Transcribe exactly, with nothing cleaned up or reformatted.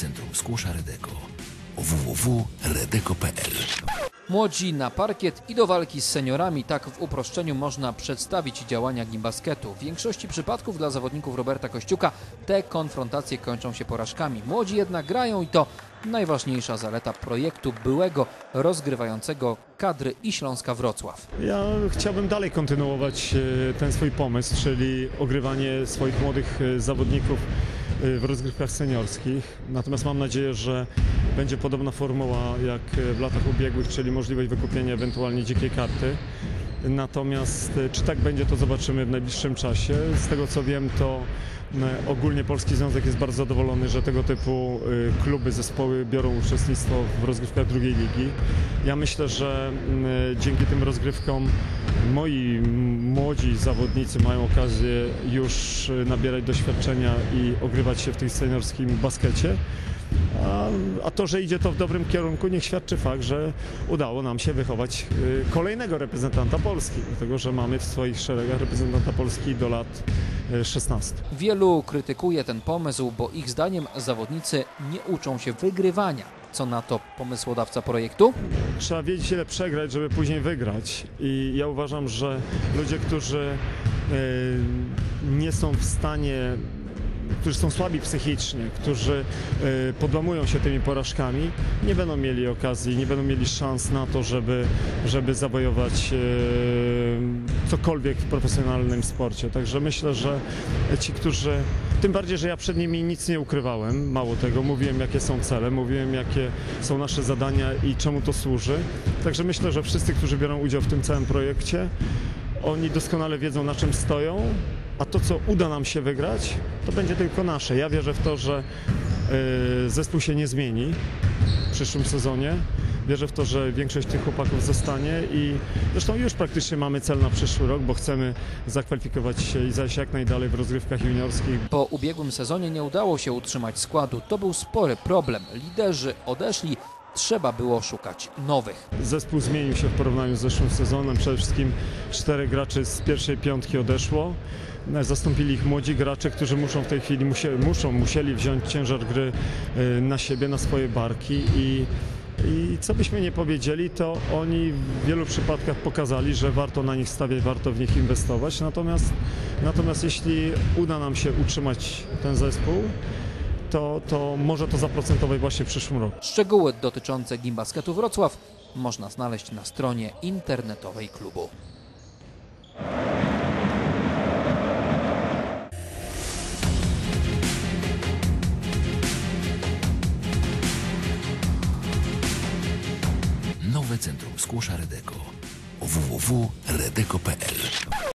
Centrum Skłosza Redeko. w w w kropka redeko kropka p l. Młodzi na parkiet i do walki z seniorami. Tak w uproszczeniu można przedstawić działania Gimbasketu. W większości przypadków dla zawodników Roberta Kościuka te konfrontacje kończą się porażkami. Młodzi jednak grają i to najważniejsza zaleta projektu byłego rozgrywającego kadry i Śląska Wrocław. Ja chciałbym dalej kontynuować ten swój pomysł, czyli ogrywanie swoich młodych zawodników w rozgrywkach seniorskich. Natomiast mam nadzieję, że będzie podobna formuła jak w latach ubiegłych, czyli możliwość wykupienia ewentualnie dzikiej karty. Natomiast czy tak będzie, to zobaczymy w najbliższym czasie. Z tego co wiem, to ogólnie Polski Związek jest bardzo zadowolony, że tego typu kluby, zespoły biorą uczestnictwo w rozgrywkach drugiej ligi. Ja myślę, że dzięki tym rozgrywkom moi młodzi zawodnicy mają okazję już nabierać doświadczenia i ogrywać się w tym seniorskim baskecie. A, a to, że idzie to w dobrym kierunku, niech świadczy fakt, że udało nam się wychować kolejnego reprezentanta Polski, dlatego że mamy w swoich szeregach reprezentanta Polski do lat szesnastu. Wielu krytykuje ten pomysł, bo ich zdaniem zawodnicy nie uczą się wygrywania. Co na to pomysłodawca projektu? Trzeba wiedzieć, ile przegrać, żeby później wygrać. I ja uważam, że ludzie, którzy nie są w stanie, którzy są słabi psychicznie, którzy y, podłamują się tymi porażkami, nie będą mieli okazji, nie będą mieli szans na to, żeby, żeby zawojować y, cokolwiek w profesjonalnym sporcie. Także myślę, że ci, którzy, tym bardziej, że ja przed nimi nic nie ukrywałem, mało tego, mówiłem, jakie są cele, mówiłem, jakie są nasze zadania i czemu to służy. Także myślę, że wszyscy, którzy biorą udział w tym całym projekcie, oni doskonale wiedzą, na czym stoją, a to, co uda nam się wygrać, to będzie tylko nasze. Ja wierzę w to, że y, zespół się nie zmieni w przyszłym sezonie. Wierzę w to, że większość tych chłopaków zostanie i zresztą już praktycznie mamy cel na przyszły rok, bo chcemy zakwalifikować się i zajść jak najdalej w rozgrywkach juniorskich. Po ubiegłym sezonie nie udało się utrzymać składu. To był spory problem. Liderzy odeszli. Trzeba było szukać nowych. Zespół zmienił się w porównaniu z zeszłym sezonem. Przede wszystkim czterech graczy z pierwszej piątki odeszło. Zastąpili ich młodzi gracze, którzy muszą w tej chwili, musie, muszą, musieli wziąć ciężar gry na siebie, na swoje barki i, i co byśmy nie powiedzieli, to oni w wielu przypadkach pokazali, że warto na nich stawiać, warto w nich inwestować. Natomiast, natomiast jeśli uda nam się utrzymać ten zespół, To, to może to zaprocentować właśnie w przyszłym roku. Szczegóły dotyczące Gimbasketu Wrocław można znaleźć na stronie internetowej klubu. Nowe Centrum Skłosza Redeko. w w w kropka redeko kropka p l.